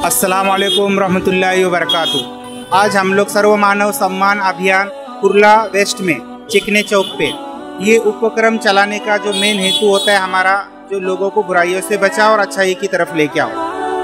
अस्सलाम वालेकुम रहमतुल्लाहि व बरकातुहू। आज हम लोग सर्वमानव सम्मान अभियान कुर्ला वेस्ट में चिकने चौक पे ये उपक्रम चलाने का जो मेन हेतु होता है हमारा, जो लोगों को बुराइयों से बचाओ और अच्छाई की तरफ लेके आओ।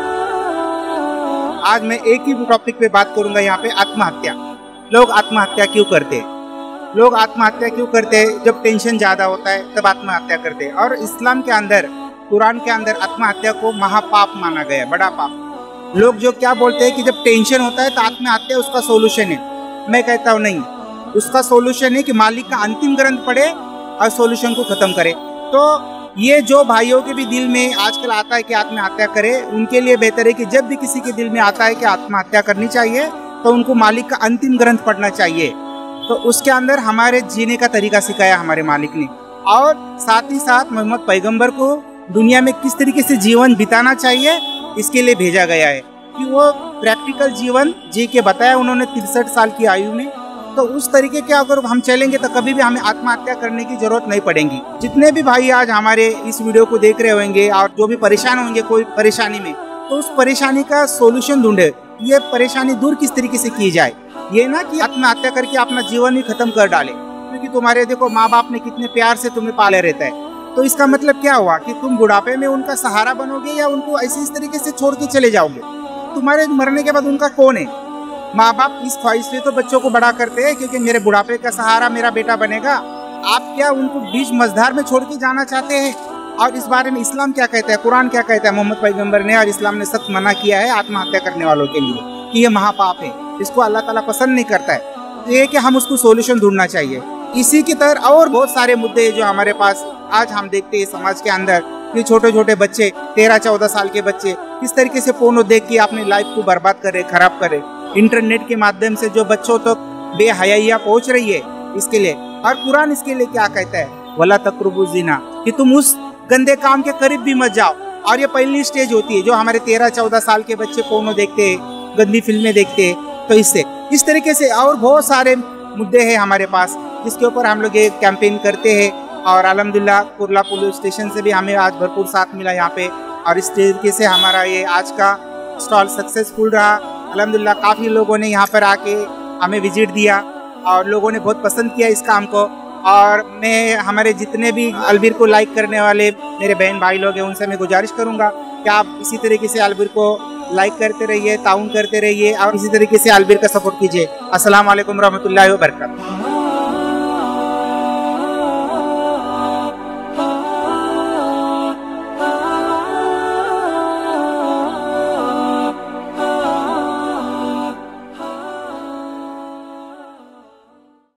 आज मैं एक ही टॉपिक पे बात करूंगा यहाँ पे, आत्महत्या। लोग आत्महत्या क्यों करते हैं? लोग आत्महत्या क्यों करते हैं? जब टेंशन ज़्यादा होता है तब आत्महत्या करते हैं। और इस्लाम के अंदर, कुरान के अंदर आत्महत्या को महापाप माना गया है, बड़ा पाप। लोग जो क्या बोलते हैं कि जब टेंशन होता है तो आत्महत्या उसका सोल्यूशन है। मैं कहता हूँ नहीं, उसका सोल्यूशन है कि मालिक का अंतिम ग्रंथ पढ़े और सोल्यूशन को ख़त्म करे। तो ये जो भाइयों के भी दिल में आजकल आता है कि आत्महत्या करे, उनके लिए बेहतर है कि जब भी किसी के दिल में आता है कि आत्महत्या करनी चाहिए तो उनको मालिक का अंतिम ग्रंथ पढ़ना चाहिए। तो उसके अंदर हमारे जीने का तरीका सिखाया हमारे मालिक ने, और साथ ही साथ मोहम्मद पैगंबर को दुनिया में किस तरीके से जीवन बिताना चाहिए इसके लिए भेजा गया है कि वो प्रैक्टिकल जीवन जी के बताया उन्होंने 63 साल की आयु में। तो उस तरीके के अगर हम चलेंगे तो कभी भी हमें आत्महत्या करने की जरूरत नहीं पड़ेगी। जितने भी भाई आज हमारे इस वीडियो को देख रहे होंगे और जो भी परेशान होंगे कोई परेशानी में, तो उस परेशानी का सोल्यूशन ढूंढे, ये परेशानी दूर किस तरीके से की जाए। ये ना कि आत्महत्या करके अपना जीवन ही खत्म कर डाले, क्योंकि तुम्हारे देखो माँ बाप ने कितने प्यार से तुम्हें पाले रहता है। तो इसका मतलब क्या हुआ कि तुम बुढ़ापे में उनका सहारा बनोगे या उनको ऐसे इस तरीके से छोड़ के चले जाओगे? तुम्हारे मरने के बाद उनका कौन है? माँ बाप इस ख्वाहिश से तो बच्चों को बड़ा करते हैं क्योंकि मेरे बुढ़ापे का सहारा मेरा बेटा बनेगा। आप क्या उनको बीच मझधार में छोड़ के जाना चाहते हैं? और इस बारे में इस्लाम क्या कहता है, कुरान क्या कहता है? मोहम्मद पैगंबर ने और इस्लाम ने सख्त मना किया है आत्महत्या करने वालों के लिए कि ये महापाप है, इसको अल्लाह ताला पसंद नहीं करता है। तो ये कि हम उसको सोल्यूशन ढूंढना चाहिए। इसी की तरह और बहुत सारे मुद्दे जो हमारे पास आज हम देखते हैं समाज के अंदर कि छोटे छोटे बच्चे 13-14 साल के बच्चे किस तरीके से फोन देख के अपनी लाइफ को बर्बाद करे, खराब करे। इंटरनेट के माध्यम से जो बच्चों तक बेहयाइयाँ पहुँच रही है, इसके लिए और कुरान इसके लिए क्या कहता है, वला तक़रबू ज़िना, कि तुम उस गंदे काम के करीब भी मत जाओ। और ये पहली स्टेज होती है जो हमारे 13-14 साल के बच्चे फोन देखते हैं, गंदी फिल्में देखते हैं। तो इससे इस तरीके से और बहुत सारे मुद्दे हैं हमारे पास जिसके ऊपर हम लोग ये कैंपेन करते हैं। और अल्हम्दुलिल्लाह कुर्ला पुलिस स्टेशन से भी हमें आज भरपूर साथ मिला यहाँ पे, और इस तरीके से हमारा ये आज का स्टॉल सक्सेसफुल रहा। अल्हम्दुलिल्लाह काफ़ी लोगों ने यहाँ पर आके हमें विजिट दिया और लोगों ने बहुत पसंद किया इस काम को। और मैं हमारे जितने भी अलबीर को लाइक करने वाले मेरे बहन भाई लोग हैं उनसे मैं गुजारिश करूँगा कि आप इसी तरीके से अलबीर को लाइक करते रहिए, ताउन करते रहिए और इसी तरीके से अलबीर का सपोर्ट कीजिए। अस्सलाम वालेकुम रहमतुल्लाहि व बरकातुहू।